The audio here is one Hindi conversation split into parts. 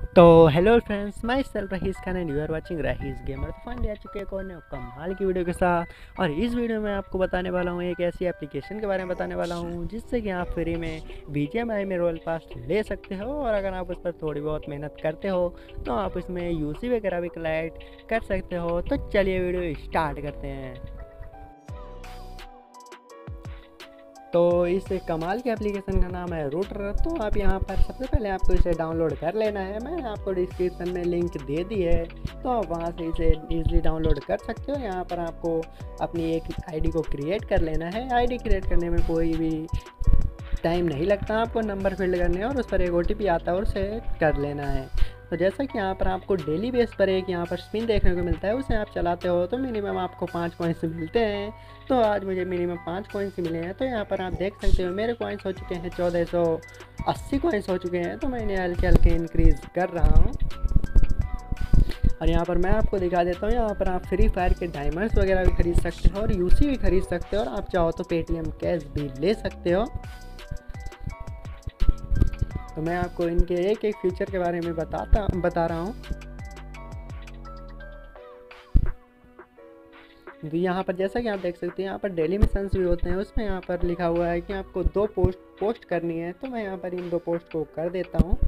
तो hello friends, myself Rahees Khan and you are watching Rahees gamer. तो फाइनली आ चुके हैं एक और नए कमाल की वीडियो के साथ। और इस वीडियो में आपको बताने वाला हूँ एक ऐसी एप्लीकेशन के बारे में बताने वाला हूँ जिससे कि आप फ्री में BGMI में रॉयल पास ले सकते हो। और अगर आप उस पर थोड़ी बहुत मेहनत करते हो तो आप इसमें यूसी वगैरह भी कलेक्ट कर सकते हो। तो चलिए वीडियो स्टार्ट करते हैं। तो इस कमाल के एप्लीकेशन का नाम है रूटर। तो आप यहाँ पर सबसे पहले आपको इसे डाउनलोड कर लेना है। मैंने आपको डिस्क्रिप्शन में लिंक दे दी है, तो आप वहाँ से इसे ईजिली डाउनलोड कर सकते हो। यहाँ पर आपको अपनी एक आईडी को क्रिएट कर लेना है। आईडी क्रिएट करने में कोई भी टाइम नहीं लगता, आपको नंबर फिल करने और उस पर एक OTP आता है और उसे कर लेना है। तो जैसा कि यहाँ पर आपको डेली बेस पर एक यहाँ पर स्पिन देखने को मिलता है, उसे आप चलाते हो तो मिनिमम आपको 5 कॉइन्स मिलते हैं। तो आज मुझे मिनिमम 5 कॉइन्स मिले हैं। तो यहाँ पर आप देख सकते हो मेरे कॉइन्स हो चुके हैं 1480 कॉइन्स हो चुके हैं। तो मैंने हल्के हल्के इंक्रीज़ कर रहा हूँ। और यहाँ पर मैं आपको दिखा देता हूँ, यहाँ पर आप फ्री फायर के डायमंड्स वगैरह भी खरीद सकते हो और यूसी भी खरीद सकते हो, और आप चाहो तो पेटीएम कैश भी ले सकते हो। तो मैं आपको इनके एक एक फीचर के बारे में बता रहा हूँ। तो यहाँ पर जैसा कि आप देख सकते हैं, यहाँ पर डेली मिशंस भी होते हैं। उसमें यहाँ पर लिखा हुआ है कि आपको 2 पोस्ट करनी है। तो मैं यहाँ पर इन 2 पोस्ट को कर देता हूँ।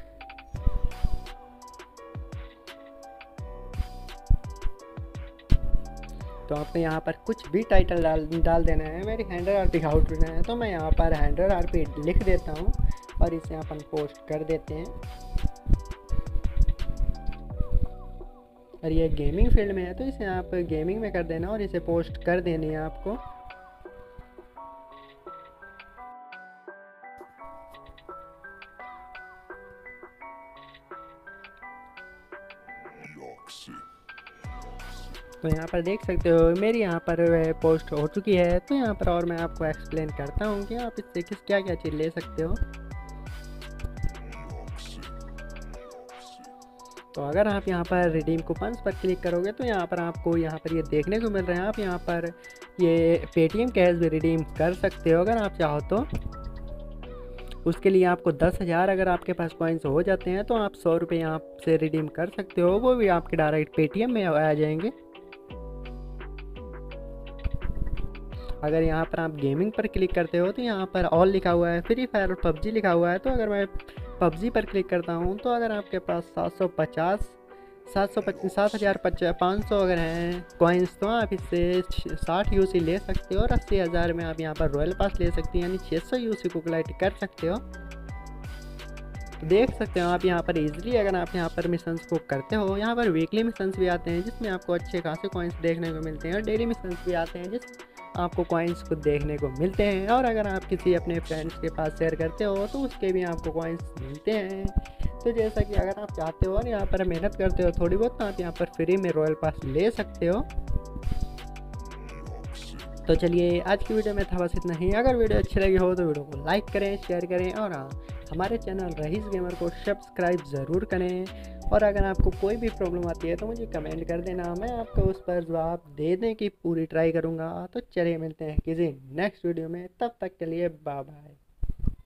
तो आपको यहाँ पर कुछ भी टाइटल डाल देना है। मेरी 100 RP आउट है, तो मैं यहाँ पर 100 RP लिख देता हूँ और इसे अपन पोस्ट कर देते हैं। और ये गेमिंग फील्ड में है, तो इसे आप गेमिंग में कर देना और इसे पोस्ट कर देनी है आपको। तो यहाँ पर देख सकते हो मेरी यहाँ पर पोस्ट हो चुकी है। तो यहाँ पर और मैं आपको एक्सप्लेन करता हूँ कि आप इससे क्या क्या चीज़ ले सकते हो। तो अगर आप यहाँ पर रिडीम कूपन्स पर क्लिक करोगे तो यहाँ पर आपको यहाँ पर ये देखने को मिल रहे हैं। आप यहाँ पर ये पेटीएम कैश भी रिडीम कर सकते हो अगर आप चाहो तो। उसके लिए आपको 10,000 अगर आपके पास कॉइन्स हो जाते हैं तो आप 100 रुपये यहाँ से रिडीम कर सकते हो, वो भी आपके डायरेक्ट पेटीएम में आ जाएंगे। अगर यहाँ पर आप गेमिंग पर क्लिक करते हो तो यहाँ पर ऑल लिखा हुआ है, फ्री फायर और PUBG लिखा हुआ है। तो अगर मैं PUBG पर क्लिक करता हूँ तो अगर आपके पास 7,500 अगर हैं कॉइन्स तो आप इससे 60 यूसी ले सकते हो और 80,000 में आप यहाँ पर रॉयल पास ले सकते हो, यानी 600 यूसी को कलेक्ट कर सकते हो। देख सकते हो आप यहाँ पर इजीली अगर आप यहाँ पर मिशंस को करते हो। यहाँ पर वीकली मिशंस भी आते हैं जिसमें आपको अच्छे खासे कॉइन्स देखने को मिलते हैं, और डेली मिशंस भी आते हैं जिस आपको कॉइन्स को देखने को मिलते हैं। और अगर आप किसी अपने फ्रेंड्स के पास शेयर करते हो तो उसके भी आपको कॉइन्स मिलते हैं। तो जैसा कि अगर आप चाहते हो और यहाँ पर मेहनत करते हो थोड़ी बहुत, तो आप यहाँ पर फ्री में रॉयल पास ले सकते हो। तो चलिए आज की वीडियो में था बस इतना ही। अगर वीडियो अच्छी लगी हो तो वीडियो को लाइक करें, शेयर करें, और हमारे चैनल रहीस गेमर को सब्सक्राइब ज़रूर करें। और अगर आपको कोई भी प्रॉब्लम आती है तो मुझे कमेंट कर देना, मैं आपको उस पर जवाब देने की पूरी ट्राई करूँगा। तो चलिए मिलते हैं किसी नेक्स्ट वीडियो में, तब तक के लिए बाय बाय।